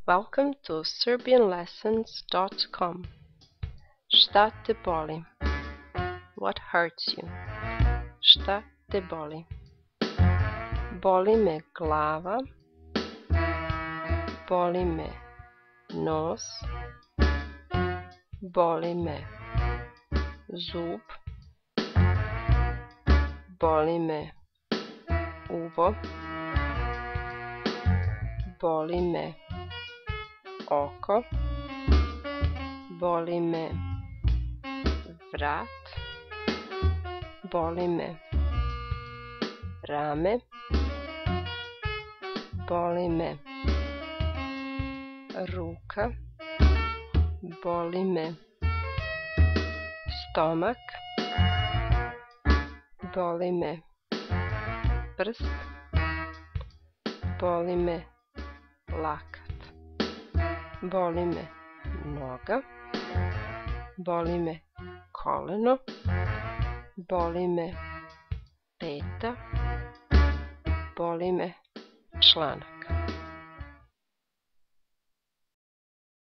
Welcome to SerbianLessons.com. Šta te boli? What hurts you? Šta te boli? Boli me glava, boli me nos, boli me zub, boli me uvo, boli me oko, boli me vrat, boli me rame, boli me ruka, boli me stomak, boli me prst, boli me lakat, boli me noga, boli me koleno, boli me peta, boli me članak.